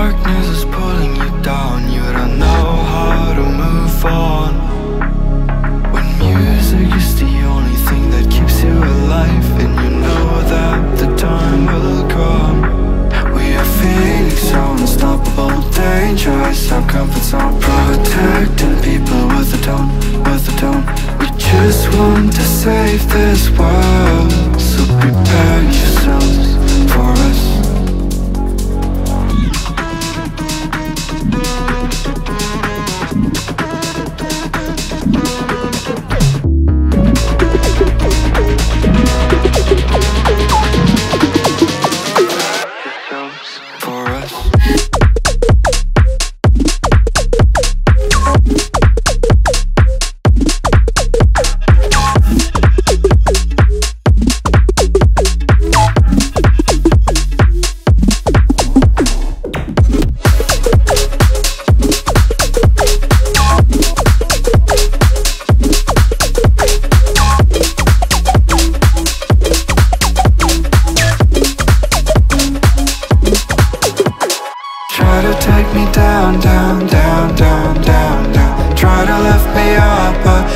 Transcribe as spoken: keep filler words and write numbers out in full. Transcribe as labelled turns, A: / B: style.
A: darkness is pulling you down, you don't know how to move on. When music is the only thing that keeps you alive, and you know that the time will come. We are feeling so unstoppable, dangerous, our comfort zone, protecting people with a tone, with a tone. We just want to save this world, so prepare yourselves for us. Take me down, down, down, down, down, down. Try to lift me up, but